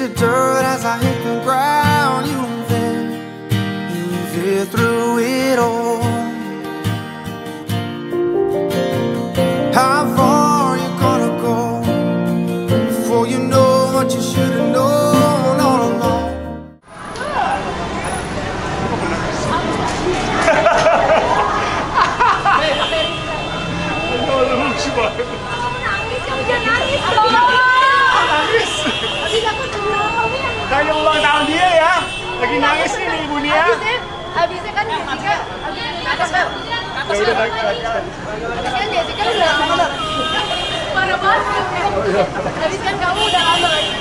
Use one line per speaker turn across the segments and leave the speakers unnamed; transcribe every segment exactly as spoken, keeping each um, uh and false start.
to dirt as I hit the ground. You then, you veer through it all. How far you gonna go before you know what you should have known all along?
lucu banget.
Nangis, jangan nangis dong.
Nangis.
Habis aku dulu.
Kayak ulang tahun dia ya. Lagi nangis nih Ibu Nia.
Habisnya, habisnya kan Jessica, atas kan?
Ya udah naik lagi.
Habis kan Jessica udah lama. Parah banget. Habis kan kamu udah lama lagi.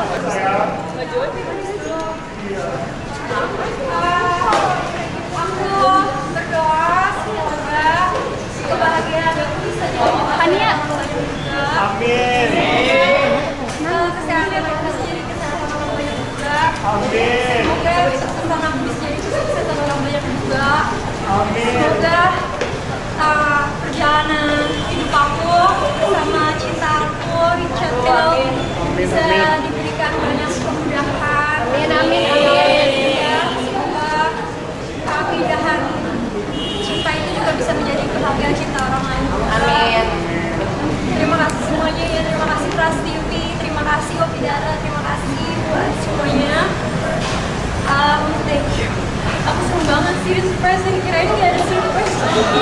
Aku berdoa semoga kebahagiaan aku bisa jadi Hania.
Amin.
Kesehatan aku bisa jadi kesehatan orang banyak juga.
Amin.
Semoga kesuksesan aku bisa jadi kesuksesan orang banyak juga.
Amin.
Semoga uh, perjalanan hidup aku sama cinta aku, Richard Hill, bisa diberikan banyak kemudahan. Amin, amin, amin. Ya, semoga uh, keindahan cinta itu juga bisa menjadi kebahagiaan cinta orang lain juga. Amin. Terima kasih semuanya ya, terima kasih Trans T V, terima kasih Opidara, terima kasih buat semuanya. Um, thank you. Aku seneng banget sih di surprise, kirain gak ada surprise.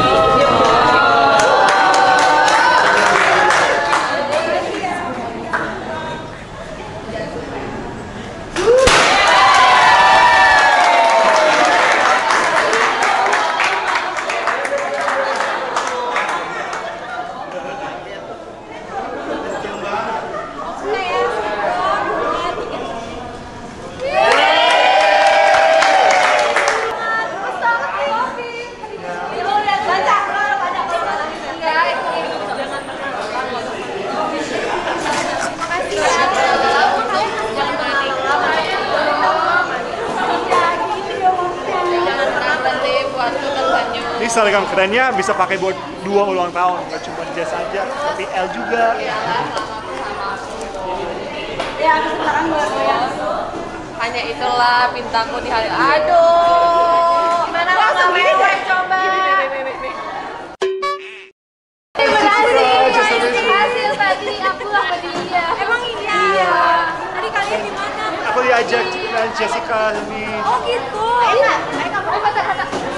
Ini seragam kerennya bisa pakai buat dua ulang tahun, nggak cuma jas aja, tapi L juga.
Ya, sekarang buat ya.
Hanya itulah pintaku di hari. Aduh,
Gimana kalau mewah coba? Terima kasih. Hasil tadi aku sama dia. Emang iya. Tadi kalian di mana?
Aku diajak dengan Jessica ini.
Oh gitu. Ayo, ayo kamu kata-kata.